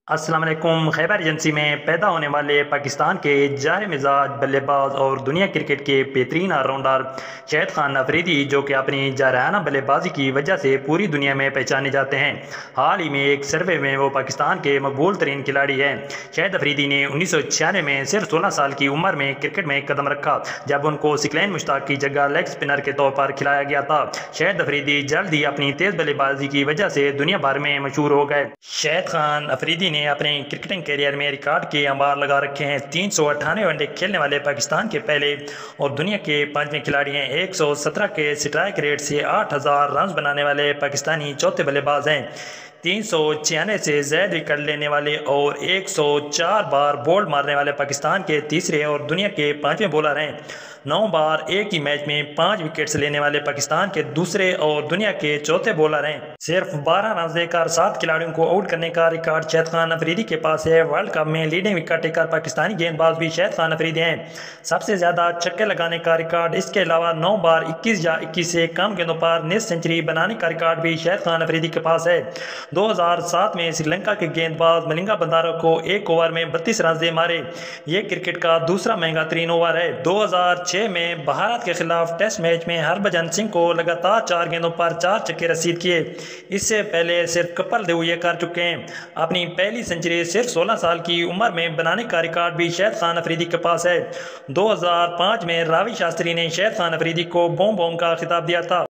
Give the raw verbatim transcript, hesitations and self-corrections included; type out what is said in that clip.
अस्सलाम वालेकुम। खैबर एजेंसी में पैदा होने वाले पाकिस्तान के जार मिजाज बल्लेबाज और दुनिया क्रिकेट के बेहतरीन ऑलराउंडर शाहिद खान अफरीदी, जो कि अपनी जारहाना बल्लेबाजी की वजह से पूरी दुनिया में पहचाने जाते हैं। हाल ही में एक सर्वे में वो पाकिस्तान के मकबूल तरीन खिलाड़ी हैं। शाहिद अफरीदी ने उन्नीस सौ छियानवे में सिर्फ सोलह साल की उम्र में क्रिकेट में कदम रखा, जब उनको सिकलैन मुश्ताक की जगह लेग स्पिनर के तौर पर खिलाया गया था। शाहिद अफरीदी जल्द ही अपनी तेज बल्लेबाजी की वजह से दुनिया भर में मशहूर हो गए। शाहिद खान अफरीदी ने अपने क्रिकेटिंग करियर में रिकॉर्ड के अंबार लगा रखे हैं। तीन सौ अट्ठानवे वनडे खेलने वाले पाकिस्तान के पहले और दुनिया के पांचवें खिलाड़ी हैं। एक सौ सत्रह के स्ट्राइक रेट से आठ हज़ार रन बनाने वाले पाकिस्तानी चौथे बल्लेबाज हैं। तीन सौ छियानवे से ज़्यादा विकेट लेने वाले और एक सौ चार बार बोल्ड मारने वाले पाकिस्तान के तीसरे और दुनिया के पांचवें बॉलर हैं। नौ बार एक ही मैच में पाँच विकेट्स लेने वाले पाकिस्तान के दूसरे और दुनिया के चौथे बॉलर हैं। सिर्फ बारह रन देकर सात खिलाड़ियों को आउट करने का रिकॉर्ड शाहिद खान अफरीदी के पास है। वर्ल्ड कप में लीडिंग विकेट टेकर पाकिस्तानी गेंदबाज भी शाहिद खान अफरीदी हैं। सबसे ज़्यादा छक्के लगाने का रिकॉर्ड, इसके अलावा नौ बार इक्कीस या इक्कीस से कम गेंदों पर निस सेंचुरी बनाने का रिकॉर्ड भी शाहिद खान अफरीदी के पास है। दो हज़ार सात में श्रीलंका के गेंदबाज मलिंगा बंडारा को एक ओवर में बत्तीस रन दे मारे। ये क्रिकेट का दूसरा महंगा तरीन ओवर है। दो हज़ार छह में भारत के खिलाफ टेस्ट मैच में हरभजन सिंह को लगातार चार गेंदों पर चार छक्के रसीद किए। इससे पहले सिर्फ कपिल देव ये कर चुके हैं। अपनी पहली सेंचुरी सिर्फ सोलह साल की उम्र में बनाने का रिकॉर्ड भी शाहिद खान अफरीदी के पास है। दो हज़ार पाँच में रावी शास्त्री ने शाहिद खान अफरीदी को बॉम बॉम का खिताब दिया था।